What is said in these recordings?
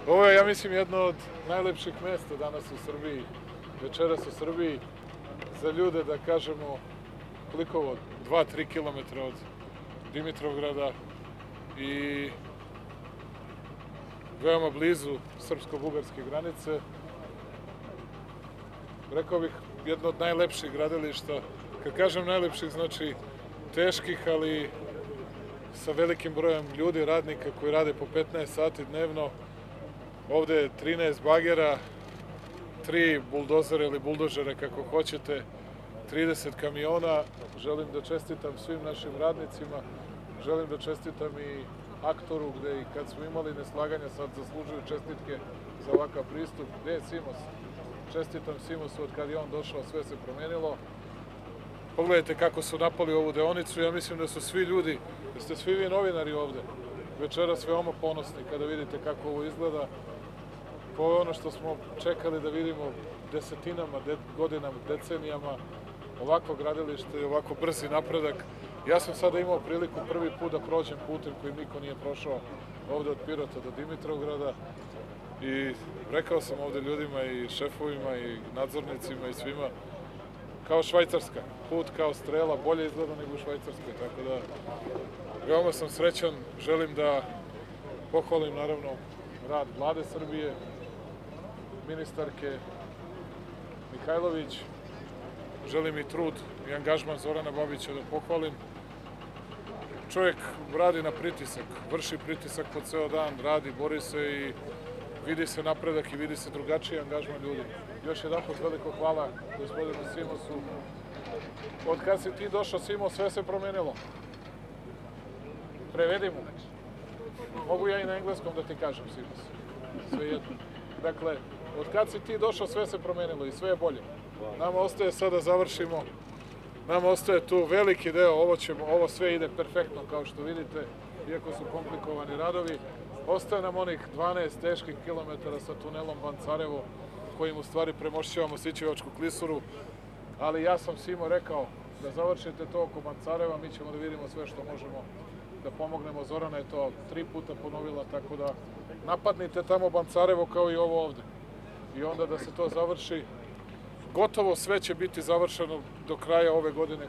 Ovo je, ja mislim, jedno od najlepših mesta danas u Srbiji, večeras u Srbiji, za ljude, da kažemo, koliko ovo, 2-3 kilometra od Dimitrovgrada i veoma blizu srpsko-bugarske granice. Rekao bih, jedno od najlepših gradilišta. Kad kažem najlepših, znači teških, ali sa velikim brojem ljudi, radnika koji rade po 15 sati dnevno. Ovde je 13 bagera, 3 buldozera ili buldožera, kako hoćete, 30 kamiona. Želim da čestitam svim našim radnicima, želim da čestitam i aktoru, gde i kad smo imali neslaganja, sad zaslužuju čestitke za ovakav pristup. Gde je Simos? Čestitam Simosu, od kad je on došao, sve se promenilo. Pogledajte kako su napali ovu deonicu, ja mislim da su svi ljudi, da ste svi vi novinari ovde, večeras veoma ponosni kada vidite kako ovo izgleda. Ovo je ono što smo čekali da vidimo desetinama, godinama, decenijama, ovako gradilište i ovako brzi napredak. Ja sam sada imao priliku prvi put da prođem putem koji niko nije prošao ovde od Pirota do Dimitrovgrada i rekao sam ovde ljudima i šefovima i nadzornicima i svima, kao Švajcarska, put kao strela, bolje izgleda nego u Švajcarskoj, tako da veoma sam srećan, želim da pohvalim naravno rad Vlade Srbije, ministarke Mihajlović, želim i trud i angažman Zorana Babića da pohvalim. Čovjek radi na pritisak, vrši pritisak po ceo dan, radi, bori se i vidi se napredak i vidi se drugačiji angažman ljudi. Još jedan put veliko hvala gospodinu Simosu. Od kad si ti došao, Simo, sve se promenilo. Prevedi mu. Mogu ja i na engleskom da ti kažem, Simos. Sve jedno. Dakle, od kad si ti došao, sve se promenilo i sve je bolje. Nama ostaje sad da završimo. Nama ostaje tu veliki deo, ovo sve ide perfektno, kao što vidite, iako su komplikovani radovi. Ostaje nam onih 12 teških kilometara sa tunelom Bancarevo, kojim u stvari premošćavamo Sićevačku klisuru, ali ja sam Simo rekao da završite to oko Bancareva, mi ćemo da vidimo sve što možemo da pomognemo. Zorana je to 3 puta ponovila, tako da napadnite tamo Bancarevo kao i ovo ovde. I onda da se to završi. Gotovo sve će biti završeno do kraja ove godine,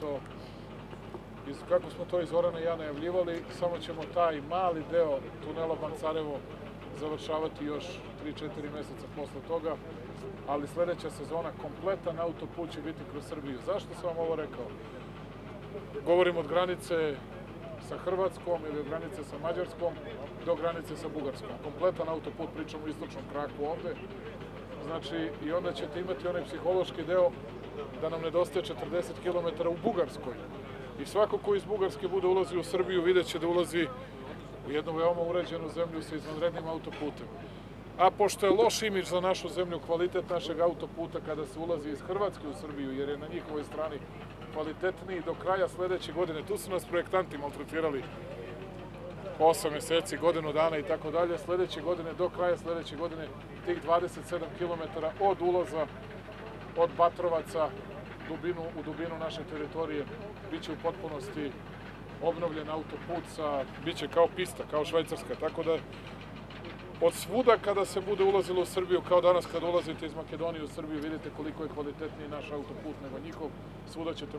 kako smo to i Zorana i ja najavljivali, samo ćemo taj mali deo tunela Bancarevo završavati još 3-4 meseca posle toga, ali sledeća sezona kompletan autoput će biti kroz Srbiju. Zašto sam vam ovo rekao? Govorim od granice sa Hrvatskom ili od granice sa Mađarskom do granice sa Bugarskom. Kompletan autoput, pričamo o istočnom kraku ovde. Znači, i onda ćete imati onaj psihološki deo da nam nedostaje 40 km u Bugarskoj. I svako ko iz Bugarske bude ulazi u Srbiju, vidjet će da ulazi u jednu veoma uređenu zemlju sa izvanrednim autoputem. A pošto je loš imidž za našu zemlju, kvalitet našeg autoputa kada se ulazi iz Hrvatske u Srbiju, jer je na njihovoj strani kvalitetniji do kraja sledeće godine. Tu su nas projektanti maltretirali 8 meseci, godinu dana i tako dalje. Sledeće godine, do kraja sledeće godine, tih 27 km od ulaza, od Batrovaca u dubinu naše teritorije, biće u potpunosti obnovljen autoput, biće kao pista, kao Švajcarska, tako da od svuda kada se bude ulazilo u Srbiju, kao danas kada ulazite iz Makedonije u Srbiju, vidite koliko je kvalitetniji naš autoput nego njihov, svuda ćete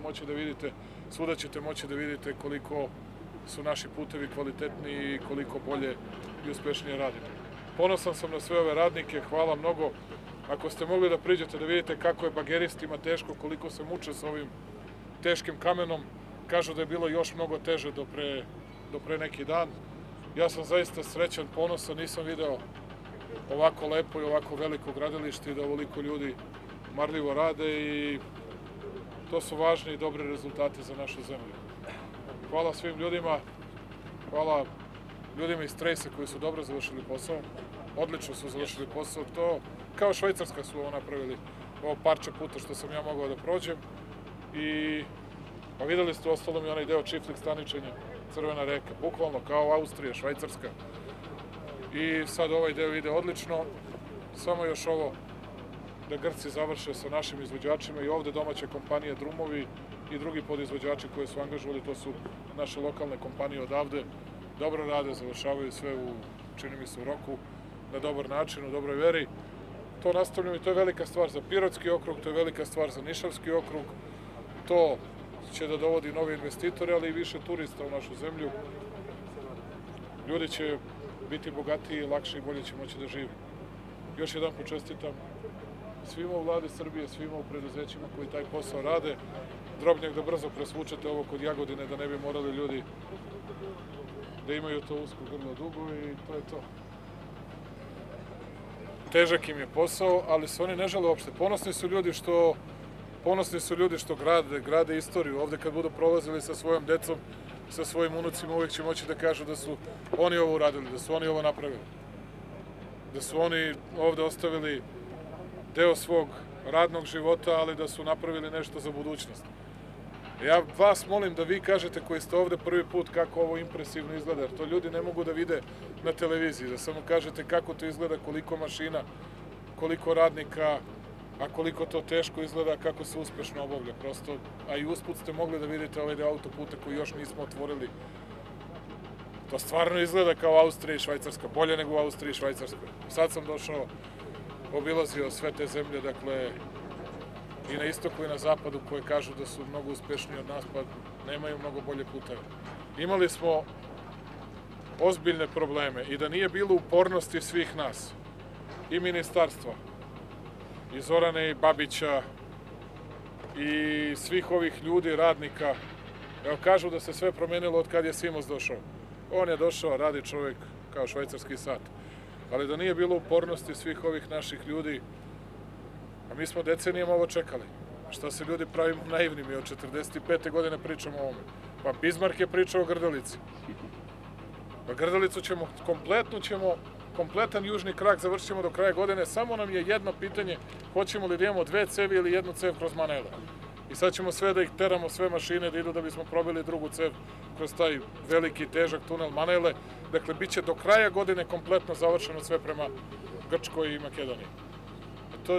moći da vidite koliko su naši putevi kvalitetniji i koliko bolje i uspešnije radimo. Ponosan sam na sve ove radnike, hvala mnogo. Ako ste mogli da priđete da vidite kako je bageristima teško, koliko se muče sa ovim teškim kamenom, kažu da je bilo još mnogo teže do pre neki dan. Ja sam zaista srećan, ponosan, nisam video ovako lepo i ovako veliko gradilište i da ovoliko ljudi marljivo rade i to su važni i dobri rezultati za našu zemlju. Hvala svim ljudima, hvala ljudima iz Trejsa koji su dobro završili posao, odlično su završili posao, to kao Švajcarska su ovo napravili, ovo parče puta što sam ja mogao da prođem i videli ste u ostalom i onaj deo Čiflik staničenja, Crvena reka, bukvalno kao Austrija, Švajcarska i sad ovaj deo ide odlično, samo još ovo da Grci završe sa našim izvođačima i ovde domaće kompanije Drumovi i drugi podizvođači koje su angažovali, to su naše lokalne kompanije odavde, dobro rade, završavaju sve čini mi se u roku na dobar način, u dobroj veri. To nastavljamo i to je velika stvar za Pirotski okrug, to je velika stvar za Nišavski okrug. To će da dovodi nove investitore, ali i više turista u našu zemlju. Ljudi će biti bogatiji, lakše i bolje će moći da živi. Još jedan počestitam svima u vladi Srbije, svima u preduzećima koji taj posao rade. Drobnjak da brzo presvučete ovo kod Jagodine, da ne bi morali ljudi da imaju to usko grlo dugo i to je to. Težak im je posao, ali se oni ne žele uopšte. Ponosni su ljudi što grade istoriju. Ovde kad budu prolazili sa svojom decom, sa svojim unucima, uvijek će moći da kažu da su oni ovo uradili, da su oni ovo napravili. Da su oni ovde ostavili deo svog radnog života, ali da su napravili nešto za budućnost. Ja vas molim da vi kažete koji ste ovde prvi put kako ovo impresivno izgleda, jer to ljudi ne mogu da vide na televiziji, da samo kažete kako to izgleda, koliko mašina, koliko radnika, a koliko to teško izgleda, kako se uspešno obavlja. Prosto, a i usput ste mogli da vidite ovaj deo autoputa koji još nismo otvorili. To stvarno izgleda kao Austrija i Švajcarska, bolje nego u Austriji i Švajcarskoj. Sad sam došao, obilazio sve te zemlje, dakle, i na istoku i na zapadu, koje kažu da su mnogo uspešniji od nas, pa nemaju mnogo bolje puteve. Imali smo ozbiljne probleme i da nije bilo upornosti svih nas, i ministarstva, i Zorane i Babića, i svih ovih ljudi, radnika. Evo, kažu da se sve promenilo od kad je Simos došao. On je došao, radi čovjek kao švajcarski sat. Ali da nije bilo upornosti svih ovih naših ljudi, a mi smo decenijama ovo čekali. Šta se ljudi pravimo naivnim, i od 45. godine pričamo o ovome. Pa Bismarck je pričao o Grdelici. Pa Grdelicu ćemo, kompletan južni krak završit ćemo do kraja godine, samo nam je jedno pitanje, hoćemo li da imamo 2 cevi ili 1 cev kroz Manele. I sad ćemo sve da ih teramo, sve mašine da idu da bismo probili drugu cev kroz taj veliki, težak tunel Manele. Dakle, bit će do kraja godine kompletno završeno sve prema Grčkoj i Makedoniji. To je,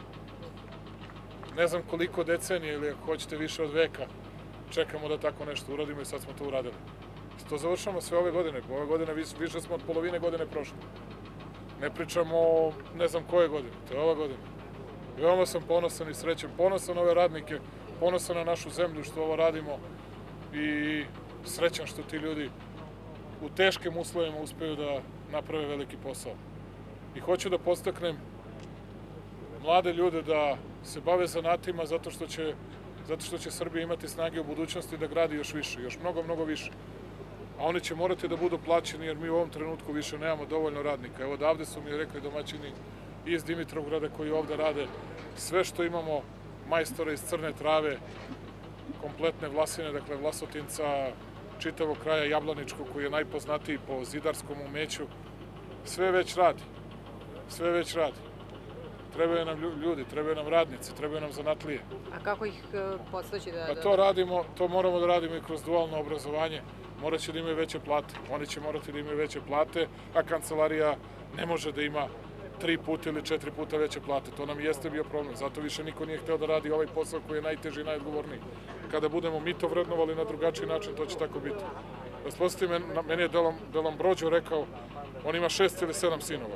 ne znam koliko decenije ili ako hoćete više od veka, čekamo da tako nešto uradimo i sad smo to uradili. To završamo sve ove godine. Ove godine više smo od polovine godine prošli. Ne pričamo o ne znam koje godine, to je ova godina. Veoma sam ponosan i srećan, ponosan na ove radnike, ponosan na našu zemlju što ovo radimo i srećan što ti ljudi u teškim uslovima uspeju da naprave veliki posao. I hoću da podstaknem mlade ljude da se bave zanatima zato što će Srbija imati snage u budućnosti da gradi još više, još mnogo, mnogo više. A oni će morati da budu plaćeni jer mi u ovom trenutku više nemamo dovoljno radnika. Evo odavde su mi rekli domaćini iz Dimitrovgrada koji ovde rade sve što imamo, majstora iz Crne Trave, kompletne Vlasine, dakle Vlasotinca, čitavog kraja Jablaničkog koji je najpoznatiji po zidarskom umeću, sve već radi. Sve već radi. Trebaju nam ljudi, trebaju nam radnici, trebaju nam zanatlije. A kako ih podstaći da... Pa to radimo, to moramo da radimo i kroz dualno obrazovanje. Morat će da imaju veće plate. Oni će morati da imaju veće plate, a kancelarija ne može da ima 3 puta ili 4 puta veće plate. To nam jeste bio problem. Zato više niko nije hteo da radi ovaj posao koji je najteži i najodgovorniji. Kada budemo mi to vrednovali na drugačiji način, to će tako biti. Posledite, meni je Delambrođo rekao, on ima 6 ili 7 sinova.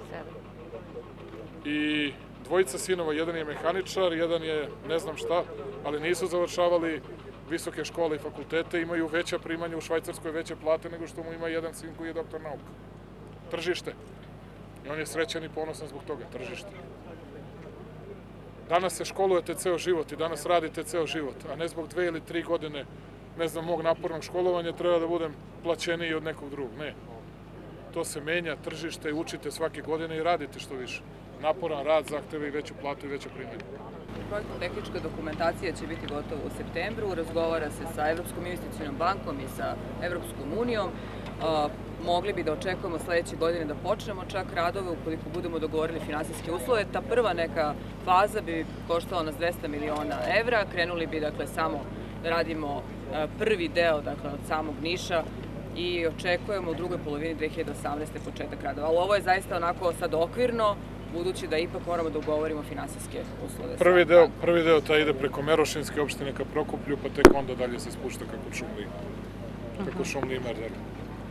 I 2 sinova, jedan je mehaničar, jedan je ne znam šta, ali nisu završavali visoke škole i fakultete, imaju veća primanja u Švajcarskoj, veće plate nego što mu ima jedan sin koji je doktor nauka. Tržište. I on je srećan i ponosan zbog toga. Tržište. Danas se školujete ceo život i danas radite ceo život, a ne zbog 2 ili 3 godine, ne znam, mog napornog školovanja treba da budem plaćeniji od nekog drugog. Ne. To se menja, tržište, učite svake godine i radite što više. Naporan rad zahteva i veću platu i veće primanje. Projektno-tehnička dokumentacija će biti gotova u septembru, razgovara se sa Evropskom investicionom bankom i sa Evropskom unijom. Mogli bi da očekujemo sledeće godine da počnemo čak radove ukoliko budemo dogovorili finansijske uslove. Ta prva neka faza bi koštala nas 200 miliona evra. Krenuli bi dakle samo da radimo prvi deo dakle, od samog Niša i očekujemo u drugoj polovini 2018. početak radova. Ali ovo je zaista onako sad okvirno, budući da ipak moramo da ugovorimo finansijske uslove. Prvi deo taj ide preko Merošinske opštine ka Prokuplju, pa tek onda dalje se spušta kako Šumli Imer.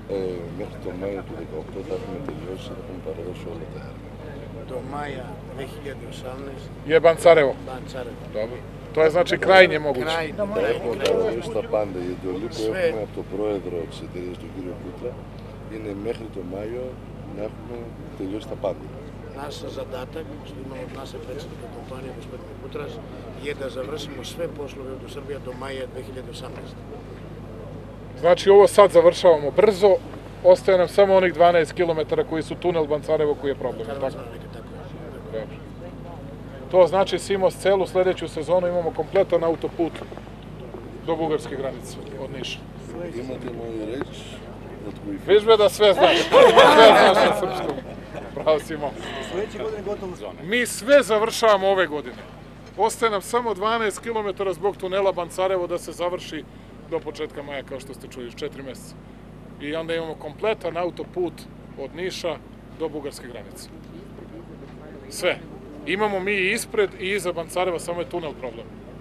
Μέχρι το Μάιο του 2018 θα έχουμε τελειώσει, θα έχουμε παραδώσει όλα τα έργα. Do maja 2018 Je Bancarevo. Bancarevo. Dobro. To je znači krajnje moguće. Θα έχουμε παραδώσει τα πάντα. Η εντολή που έχουμε από τον πρόεδρο της εταιρείας, τον κύριο Κούτρα, είναι μέχρι το Μάιο να έχουμε τελειώσει τα πάντα. Naš zadatak, što imamo od naše predsjednika kompanije, gospodina Kutras, je da završimo sve poslove do Srbije do maja 2018. Znači ovo sad završavamo brzo, ostaje nam samo onih 12 km koji su tunel Bancarevo koji je problem. Kada Tako? vas neka tako je. Dobro. To znači Simos celu sledeću sezonu imamo kompletan autoput do bugarske granice od Niša. Имате мои реч, от кои Viš be da sve znaš. Sve znaš na srpskom. Bravo Simo. Sledeće godine gotovo zone. Mi sve završavamo ove godine. Ostaje nam samo 12 km zbog tunela Bancarevo da se završi do početka maja, kao što ste čuli, još 4 meseca. I onda imamo kompletan autoput od Niša do bugarske granice. Sve. Imamo mi i ispred i iza Bancareva, samo je tunel problem.